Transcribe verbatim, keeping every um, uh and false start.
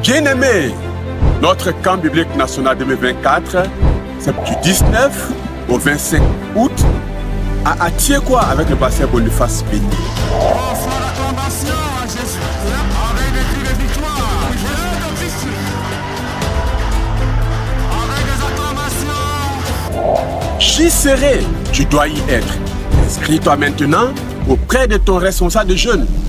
Bien-aimés, notre camp biblique national deux mille vingt-quatre, c'est du dix-neuf au vingt-cinq août à Atiekwa avec le pasteur Boniface Béni. J'y serai, tu dois y être. Inscris-toi maintenant auprès de ton responsable de jeûne.